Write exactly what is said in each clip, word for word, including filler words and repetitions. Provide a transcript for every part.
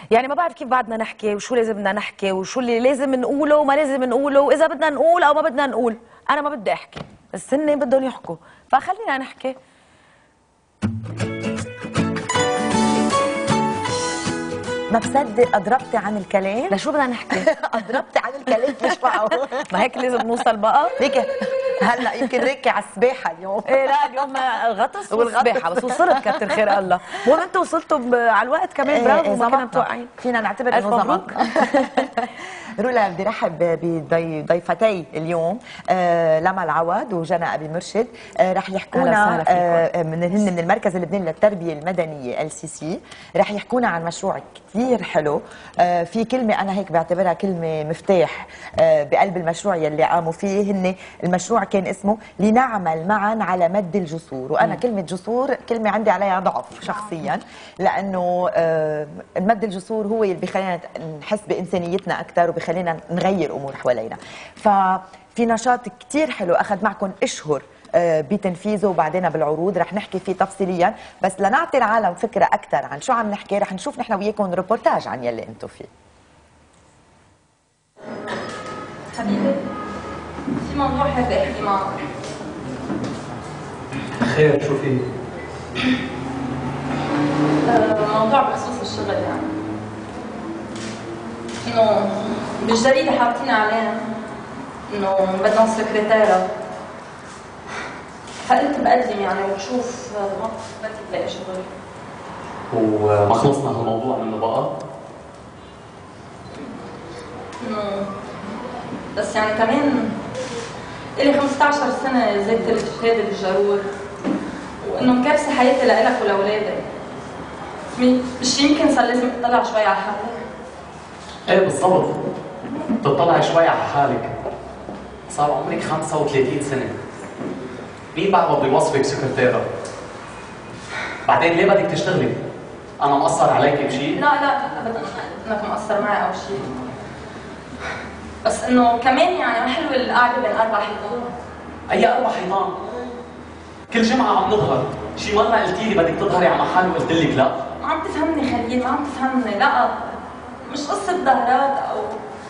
يعني ما بعرف كيف بعدنا نحكي وشو لازم بدنا نحكي وشو اللي لازم نقوله وما لازم نقوله، واذا بدنا نقول او ما بدنا نقول. انا ما بدي احكي بس هن بدهم يحكوا، فخلينا نحكي. ما بصدق أضربتي عن الكلام. لشو بدنا نحكي؟ أضربتي عن الكلام مش معقول. ما هيك لازم نوصل بقى. ليك هلا يمكن ركي على السباحه اليوم. ايه لا اليوم غطس والسباحه بس وصلت كتر خير الله. المهم انتوا وصلتوا على الوقت كمان، برافو. ما كنا متوقعين. فينا نعتبر انه زبط. رولا بدي رحب بضيفتي اليوم آه لما العوض وجنى ابي مرشد. آه رح يحكونا آه من هن من المركز اللبناني للتربيه المدنيه ال سي سي. رح يحكونا عن مشروع كثير حلو. آه في كلمه انا هيك بعتبرها كلمه مفتاح آه بقلب المشروع يلي قاموا فيه. هن المشروع كان اسمه لنعمل معا على مد الجسور، وانا م. كلمه جسور كلمه عندي عليها ضعف شخصيا، لانه آه مد الجسور هو اللي بيخلينا نحس بانسانيتنا اكثر وبيخلينا نغير امور حوالينا. ففي نشاط كثير حلو اخذ معكم اشهر بتنفيذه وبعدين بالعروض رح نحكي فيه تفصيليا، بس لنعطي العالم فكره اكثر عن شو عم نحكي رح نشوف نحن وياكم ريبورتاج عن يلي انتم فيه. حبيبي في موضوع حابة احكي معك. خير شو في؟ موضوع بخصوص الشغل، يعني انه بالجريدة حاطين عليه انه بدهم سكرتيرة، فقلت بقدم يعني وبشوف بدي بلاقي شغل. وما خلصنا هالموضوع منه بقى؟ انه بس يعني كمان إلي خمسة عشر سنة ذاكرت خالد الجرور، وإنه مكرسة حياتي لإلك ولأولادك. مش يمكن صار لازم أطلع شوي على حالك؟ إيه بالضبط، تطلعي شوي على حالك. صار عمرك خمسة وثلاثين سنة، مين بقى بده يوصفك سكرتيرة؟ بعدين ليه بدك تشتغلي؟ أنا مقصر عليكي بشيء؟ لا لا أبدا إنك مقصر معي أو شيء، بس انه كمان يعني ما حلوه القعده بين اربع حيطان. اي اربع حيطان؟ كل جمعه عم نظهر، شي مره قلتي لي بدك تظهري على محل وقلت لك لا. ما عم تفهمني خليل، ما عم تفهمني، لا مش قصه ظهرات او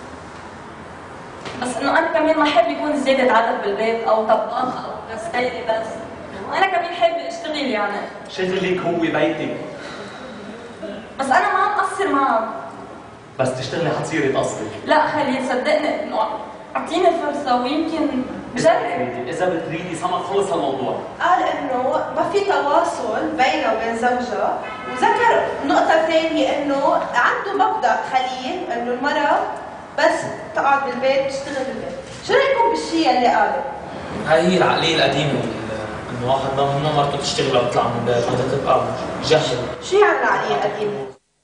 بس انه انا كمان ما حابه يكون زياده عدد بالبيت او طباخ او غسالة بس، وانا كمان حابه اشتغل يعني. شغلك هو بيتك. بس انا ما عم قصر معك. بس تشتغلي حتصيري تقصري. لا خليل صدقني انه اعطيني فرصه ويمكن بجرب. اذا بتريدي سما خلص الموضوع. قال انه ما في تواصل بينه وبين زوجها، وذكر نقطه ثانيه انه عنده مبدا خليل انه المراه بس تقعد بالبيت تشتغل بالبيت. شو رايكم بالشيء اللي قاله؟ هاي هي العقليه القديمه، انه واحد ممنوع مرته تشتغل او تطلع من البيت، بدها تبقى جاهله. شو يعني العقليه القديمه؟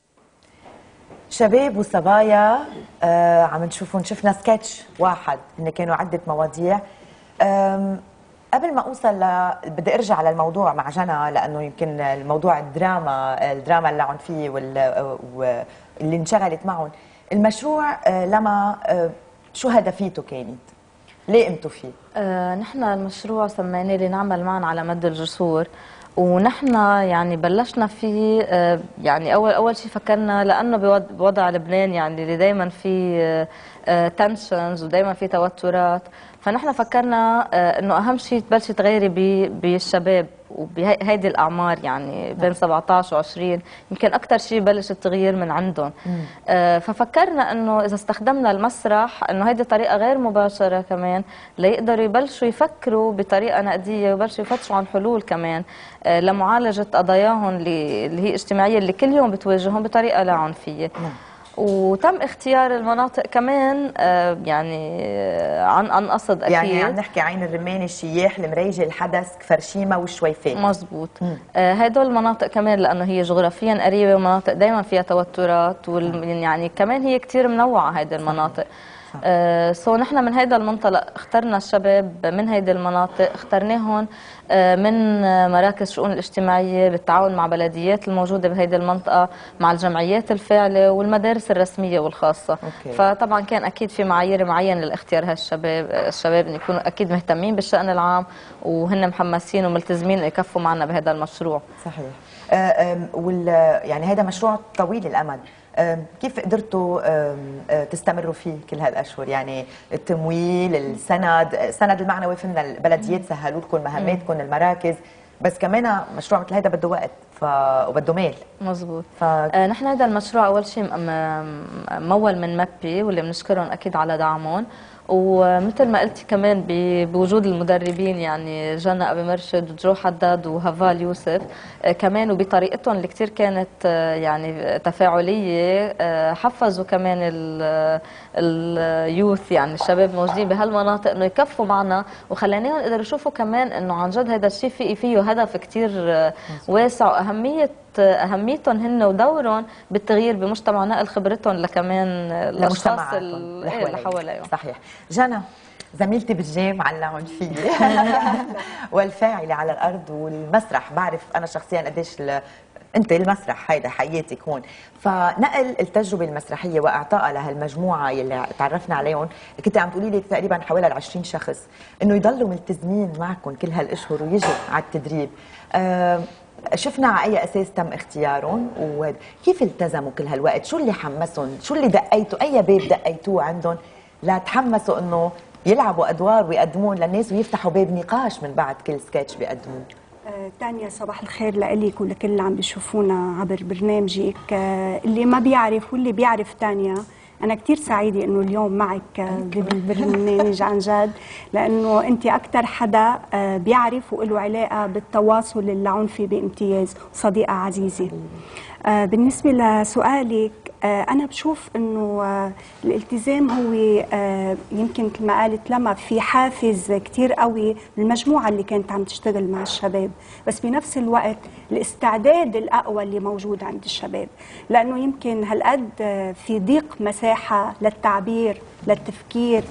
شباب وصبايا آه عم نشوفهم، شفنا سكتش واحد، هن كانوا عدة مواضيع. قبل ما اوصل ل... بدي ارجع للموضوع مع جنى، لانه يمكن الموضوع الدراما الدراما اللي عم فيه وال... واللي انشغلت معهم. المشروع آه لما آه شو هدفيته كانت؟ ليه قمتوا فيه؟ آه نحن المشروع سميناه لنعمل معا على مد الجسور، ونحن يعني بلشنا فيه آه يعني اول اول شيء فكرنا لانه بوضع لبنان يعني اللي دائما في تنشنز ودائما في توترات، فنحن فكرنا آه انه اهم شيء تبلشي تغيري بالشباب وبهيدي الاعمار، يعني بين سبعة عشر وعشرين يمكن اكثر شيء بلش التغيير من عندهم. آه ففكرنا انه اذا استخدمنا المسرح انه هيدي طريقه غير مباشره كمان ليقدروا يبلشوا يفكروا بطريقه نقديه ويبلشوا يفتشوا عن حلول كمان آه لمعالجه قضاياهم اللي هي اجتماعيه اللي كل يوم بتواجههم بطريقه لا عنفيه. وتم اختيار المناطق كمان آه يعني آه عن عن قصد اكيد، يعني عم نحكي عين الرماني، الشياح، المريجة، الحدث، كفرشيمه والشويفات. مزبوط. آه هدول المناطق كمان لانه هي جغرافيا قريبه ومناطق دائما فيها توترات وال يعني كمان هي كثير منوعه هيدي المناطق. آه سو نحن من هيدا المنطلق اخترنا الشباب من هيدي المناطق، اخترناهم آه من مراكز الشؤون الاجتماعيه بالتعاون مع بلديات الموجوده بهيدي المنطقه، مع الجمعيات الفاعله والمدارس الرسميه والخاصه. أوكي. فطبعا كان اكيد في معايير معينه لاختيار هالشباب، الشباب ان يكونوا اكيد مهتمين بالشان العام وهن محمسين وملتزمين يكفوا معنا بهذا المشروع. صحيح. آه وال يعني هذا مشروع طويل الامد، كيف قدرتوا تستمروا فيه كل هالاشهر؟ يعني التمويل، السند، السند المعنوي، فهمنا البلديات سهلوا لكم مهماتكم، المراكز، بس كمان مشروع مثل هذا بده وقت ف... وبده مال. مزبوط. ف... آه نحن هذا المشروع اول شيء ممول من مابي، واللي بنشكرهم اكيد على دعمهم، ومثل ما قلتي كمان بوجود المدربين يعني جنى ابي مرشد وجو حداد وهفال يوسف آه كمان، وبطريقتهم اللي كثير كانت آه يعني تفاعليه، آه حفزوا كمان اليوث يعني الشباب موجودين بهالمناطق انه يكفوا معنا، وخلانيهم يقدروا يشوفوا كمان انه عن جد هذا الشيء في فيه هدف كثير آه واسع، واهميه اهميتهم هن ودورهم بالتغيير بمجتمع، نقل خبرتهم لكمان الاشخاص اللي حواليهم. صحيح. جنى زميلتي بالجيم علمت فيي والفاعله على الارض والمسرح، بعرف انا شخصيا قديش انت المسرح هيدا حياتك هون، فنقل التجربه المسرحيه واعطائها لهالمجموعه اللي تعرفنا عليهم، كنت عم تقولي لي تقريبا حوالي عشرين شخص، انه يضلوا ملتزمين معكم كل هالاشهر ويجوا على التدريب. أه شفنا على اي اساس تم اختيارهم وكيف التزموا كل هالوقت؟ شو اللي حمسهم؟ شو اللي دقيتوا؟ اي باب دقيتوه عندهم لتحمسوا انه يلعبوا ادوار ويقدمون للناس ويفتحوا باب نقاش من بعد كل سكتش بيقدموه؟ آه، تانيا صباح الخير لك ولكل اللي عم بيشوفونا عبر برنامجك. آه، اللي ما بيعرف واللي بيعرف تانيا، أنا كتير سعيدة إنه اليوم معك بالبرنامج عن جد، لأنه أنت أكثر حدا بيعرف وله علاقة بالتواصل العنفي بامتياز، صديقة عزيزة. بالنسبة لسؤالك، أنا بشوف إنه الالتزام هو يمكن مثل ما قالت لما في حافز كتير قوي للمجموعة اللي كانت عم تشتغل مع الشباب، بس بنفس الوقت الاستعداد الأقوى اللي موجود عند الشباب، لأنه يمكن هالقد في ضيق مساحة للتعبير، للتفكير،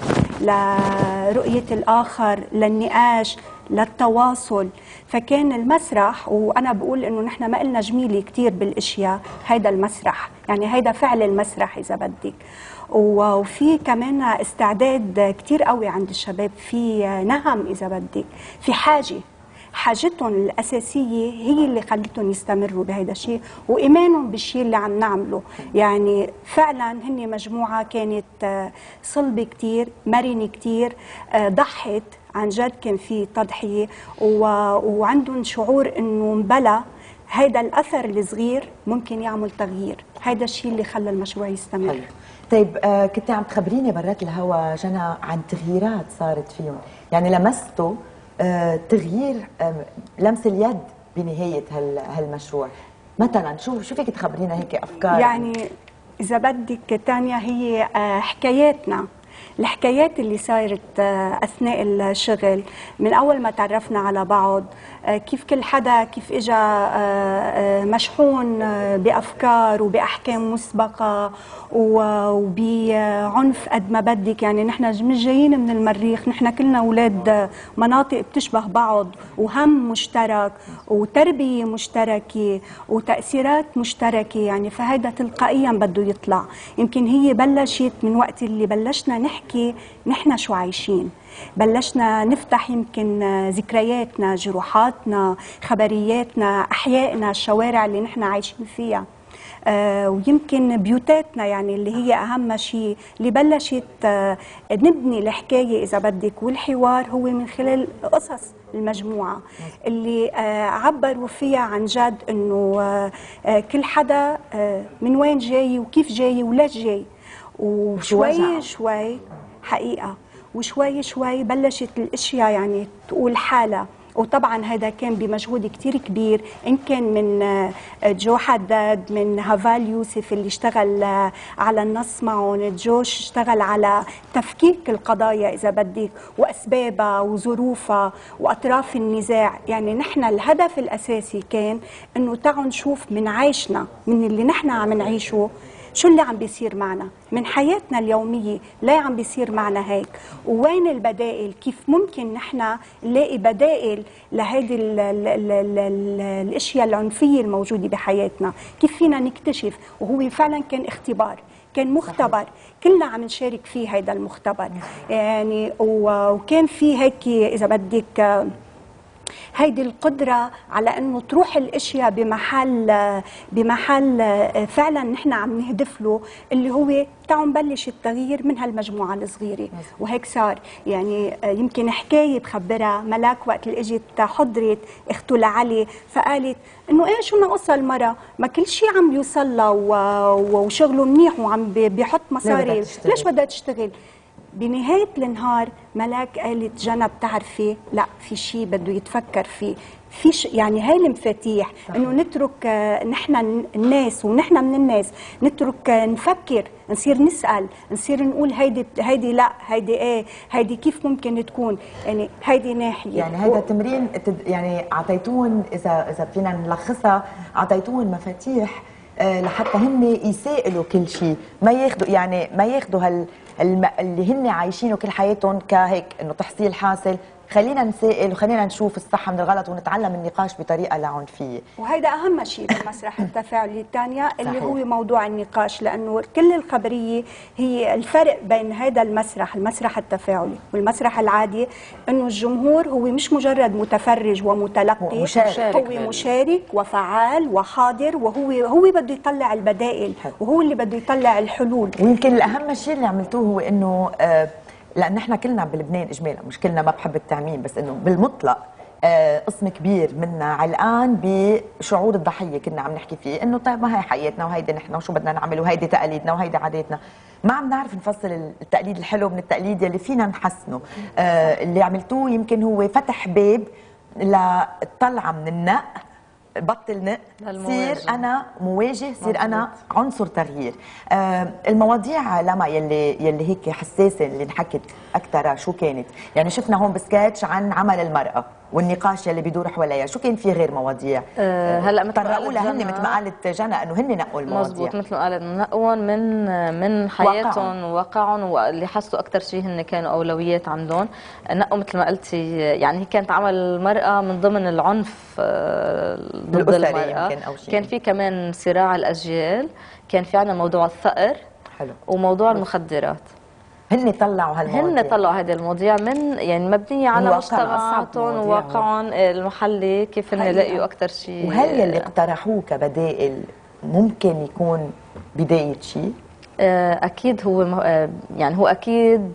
لرؤية الآخر، للنقاش، للتواصل. فكان المسرح، وانا بقول انه نحن ما قلنا جميله كثير بالاشياء، هيدا المسرح، يعني هيدا فعل المسرح اذا بدك. وفي كمان استعداد كثير قوي عند الشباب، في نهم اذا بدك، في حاجه، حاجتهم الاساسيه هي اللي خلتهم يستمروا بهذا الشيء، وايمانهم بالشيء اللي عم نعمله. يعني فعلا هن مجموعه كانت صلبه كثير، مرنه كثير، ضحت عن جد، كان في تضحيه، وعندهم شعور انه مبلا هيدا الاثر الصغير ممكن يعمل تغيير. هيدا الشيء اللي خلى المشروع يستمر. حلو. طيب آه كنت عم تخبريني برات الهوا جنى عن تغييرات صارت فيهم، يعني لمستوا آه تغيير آه لمس اليد بنهايه هالمشروع، مثلا شو شو فيك تخبرينا هيك افكار؟ يعني اذا بدك تانيا، هي آه حكاياتنا، الحكايات اللي صارت اثناء الشغل، من اول ما تعرفنا على بعض، كيف كل حدا كيف اجى مشحون بافكار وباحكام مسبقه وبعنف قد ما بدك. يعني نحن مش جايين من المريخ، نحن كلنا اولاد مناطق بتشبه بعض، وهم مشترك وتربيه مشتركه وتاثيرات مشتركه، يعني فهذا تلقائيا بده يطلع. يمكن هي بلشت من وقت اللي بلشنا نحكي نحن شو عايشين، بلشنا نفتح يمكن ذكرياتنا، جروحاتنا، خبرياتنا، احيائنا، الشوارع اللي نحن عايشين فيها، آه ويمكن بيوتاتنا، يعني اللي هي اهم شيء، اللي بلشت آه نبني الحكايه اذا بدك. والحوار هو من خلال قصص المجموعه اللي آه عبروا فيها عن جد انه آه كل حدا آه من وين جاي وكيف جاي وليش جاي، وشوي شوي حقيقه وشوي شوي بلشت الاشياء يعني تقول حالها. وطبعا هذا كان بمجهود كتير كبير، ان كان من جو حداد، من هفال يوسف اللي اشتغل على النص معهم، جوش اشتغل على تفكيك القضايا اذا بدك واسبابها وظروفها واطراف النزاع. يعني نحن الهدف الاساسي كان انه تعالوا نشوف من عيشنا، من اللي نحن عم نعيشه، شو اللي عم بيصير معنا من حياتنا اليومية، ليه عم بيصير معنا هيك، ووين البدائل، كيف ممكن نحن نلاقي بدائل لهذه الاشياء العنفية الموجودة بحياتنا، كيف فينا نكتشف. وهو فعلا كان اختبار، كان مختبر، كلنا عم نشارك فيه هذا المختبر. يعني وكان في هيك اذا بدك هيدي القدرة على أنه تروح الأشياء بمحل بمحل فعلا نحن عم نهدف له، اللي هو تعالوا نبلش التغيير من هالمجموعة الصغيرة. وهيك صار. يعني يمكن حكاية بخبرها ملاك وقت اللي اجت حضرت اخته لعلي، فقالت انه ايه شو ناقصها المرأة، ما كل شيء عم بيوصل لها وشغله منيح وعم بيحط مصاري، ليش بدها تشتغل؟ بنهاية النهار ملاك قالت جنى بتعرفي لا في شيء بده يتفكر فيه، في يعني هاي المفاتيح انه نترك نحن الناس ونحن من الناس نترك نفكر، نصير نسأل، نصير نقول هيدي هيدي لا هيدي ايه هيدي كيف ممكن تكون، يعني هيدي ناحية. يعني هيدا التمرين يعني اعطيتوهم، اذا اذا فينا نلخصها، اعطيتوهم مفاتيح لحتى هن يسائلوا كل شيء، ما ياخذوا يعني ما ياخذوا هال اللي هن عايشينه كل حياتهم كهيك انه تحصيل حاصل. خلينا نسائل وخلينا نشوف الصح من الغلط ونتعلم النقاش بطريقه لا عنفيه. وهيدا اهم شيء بالمسرح التفاعلي الثانيه اللي صحيح. هو موضوع النقاش، لانه كل الخبريه هي الفرق بين هذا المسرح المسرح التفاعلي والمسرح العادي، انه الجمهور هو مش مجرد متفرج ومتلقي، مشارك. هو مشارك وفعال وحاضر، وهو هو بده يطلع البدائل وهو اللي بده يطلع الحلول. ويمكن الاهم شيء اللي عملتوه هو انه آه لأن احنا كلنا بلبنان إجمالا، مش كلنا ما بحب التعميم، بس إنه بالمطلق آه قسم كبير منا علقان بشعور الضحية. كنا عم نحكي فيه إنه طيب ما هي حياتنا وهيدي نحن وشو بدنا نعمل وهيدي تقاليدنا وهيدي عاداتنا، ما عم نعرف نفصل التقليد الحلو من التقليد يلي فينا نحسنه. آه اللي عملتوه يمكن هو فتح باب للطلعة من النق، بطل نق، صير انا مواجه، صير انا عنصر تغيير. آه المواضيع لما يلي يلي هيك حساسه اللي انحكت اكثر شو كانت؟ يعني شفنا هون بسكتش عن عمل المراه والنقاش يلي بيدور حواليها، شو كان في غير مواضيع؟ أه هلا مثل طرقوا لها هن مثل ما قالت جنى انه هن نقوا المواضيع. مزبوط مثل ما قالت نقوهم من من حياتهم وواقعهم، واللي حسوا اكثر شيء هن كانوا اولويات عندهم. نقوا مثل ما قلتي، يعني هي كانت عمل المراه من ضمن العنف ضد المراه، كان في كمان صراع الاجيال، كان في عندنا موضوع الثأر حلو وموضوع المخدرات. هن طلعوا هالمواضيع، هن طلعوا هذه المواضيع من يعني مبنيه على مجتمعاتهم وواقعهم المحلي، كيف هن لقيوا اكثر شيء. وهل يلي اقترحوه كبدائل ممكن يكون بدايه شيء؟ اكيد هو يعني هو اكيد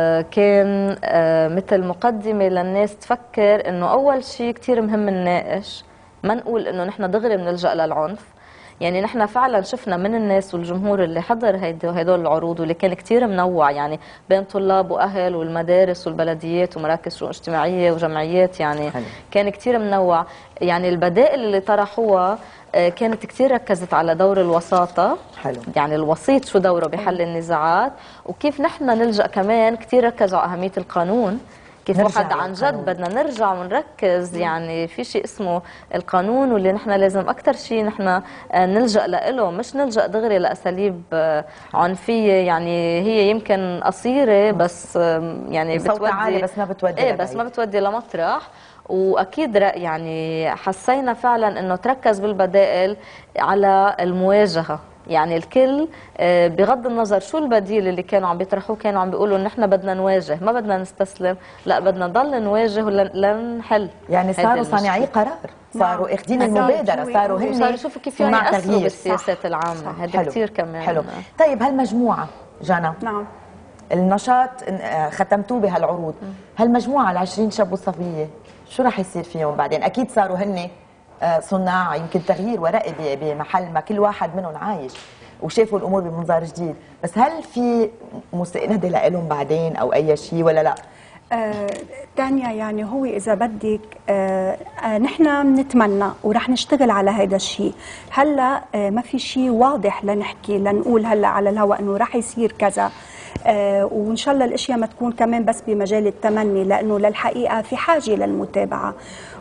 كان مثل مقدمه للناس تفكر انه اول شيء كثير مهم نناقش، ما نقول انه نحن دغري بنلجأ للعنف. يعني نحن فعلا شفنا من الناس والجمهور اللي حضر هدول العروض واللي كان كتير منوع، يعني بين طلاب واهل والمدارس والبلديات ومراكز شؤون اجتماعيه وجمعيات، يعني حلو. كان كتير منوع. يعني البدائل اللي طرحوها كانت كتير ركزت على دور الوساطه حلو. يعني الوسيط شو دوره بحل النزاعات، وكيف نحن نلجأ كمان كتير ركزوا على اهميه القانون، كيف واحد عن جد بدنا نرجع ونركز. يعني في شيء اسمه القانون واللي نحن لازم اكثر شيء نحن نلجأ له، مش نلجأ دغري لاساليب عنفيه. يعني هي يمكن قصيره بس يعني بتودي عالي بس ما بتودي ايه بس ما بتودي لمطرح. واكيد يعني حسينا فعلا انه تركز بالبدائل على المواجهه، يعني الكل بغض النظر شو البديل اللي كانوا عم بيطرحوه كانوا عم بيقولوا ان احنا بدنا نواجه، ما بدنا نستسلم، لا بدنا نضل نواجه ولنحل. يعني صاروا صانعي قرار، صاروا اخذين المبادره، صاروا هن صاروا يشوفوا كيف يعني يأثروا بالسياسات العامه. هذا كثير كمان حلو. طيب هالمجموعه جنى، نعم النشاط ختمتوه بهالعروض، هالمجموعه ال عشرين شاب وصبيه شو راح يصير فيهم بعدين؟ اكيد صاروا هن صناع يمكن تغيير ورقي بمحل ما كل واحد منهم عايش، وشافوا الامور بمنظار جديد، بس هل في مستندة لهم بعدين او اي شيء ولا لا؟ آه، تانيا يعني هو إذا بدك آه، آه، نحن بنتمنى ورح نشتغل على هذا الشيء. هلا آه، ما في شيء واضح لنحكي لنقول هلا على الهواء انه رح يصير كذا، آه، وان شاء الله الاشياء ما تكون كمان بس بمجال التمني، لانه للحقيقه في حاجه للمتابعه،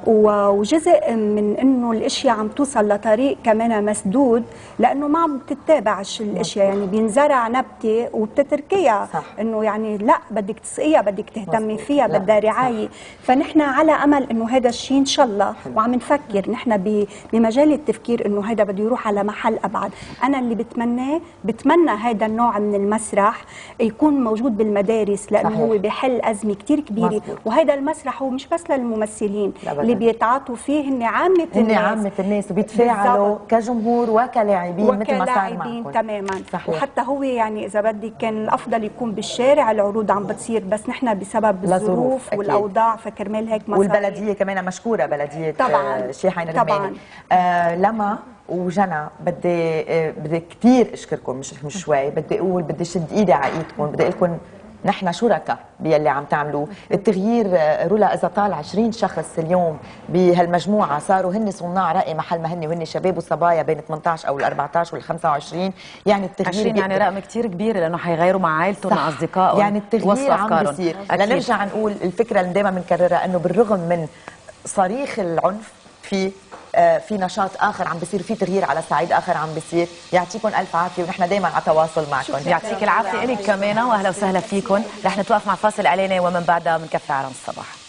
وجزء من انه الاشياء عم توصل لطريق كمان مسدود، لانه ما عم تتابعش الاشياء، يعني بينزرع نبته وبتتركيها، انه يعني لا بدك تسقيها بدك تهتمي فيها بدها رعايه. فنحن على امل انه هذا الشيء ان شاء الله، وعم نفكر نحن بمجال التفكير انه هذا بده يروح على محل ابعد. انا اللي بتمناه بتمنى هذا النوع من المسرح يكون موجود بالمدارس، لانه صحيح. هو بحل ازمه كثير كبيره، وهذا المسرح هو مش بس للممثلين، اللي اللي بيتعاطوا فيه هن عامه هن الناس عامه الناس وبيتفاعلوا كجمهور وكلاعبين مثل ما صار معكم تماما. صحيح. وحتى هو يعني اذا بدي كان الافضل يكون بالشارع العروض عم بتصير، بس نحن بسبب الظروف والاوضاع فكرمال هيك ما والبلديه كمان مشكوره بلديه طبعا شيحين الرماني. آه لما وجنى بدي آه بدي كثير اشكركم مش مش شوي، بدي اقول بدي شد ايدي على ايدكم، بدي اقول لكم نحن شركاء باللي عم تعملوه. التغيير رولا اذا طال عشرين شخص اليوم بهالمجموعه صاروا هن صناع راي محل ما هن وهن شباب وصبايا بين ثمانية عشر او أربعة عشر وال خمسة وعشرين، يعني التغيير عشرين يعني رقم كثير كبير لانه حيغيروا مع عائلتهم مع اصدقائهم، يعني التغيير عم بيصير. لنرجع نقول الفكره اللي دائما بنكررها انه بالرغم من صريخ العنف في آه في نشاط اخر عم بيصير، في تغيير على صعيد اخر عم بيصير. يعطيكم الف عافيه ونحن دائما على تواصل معكم. يعطيك العافيه الك كمان واهلا وسهلا فيكم. رح نتوقف مع فاصل اعلاني ومن بعدها بنكفي عالم الصباح.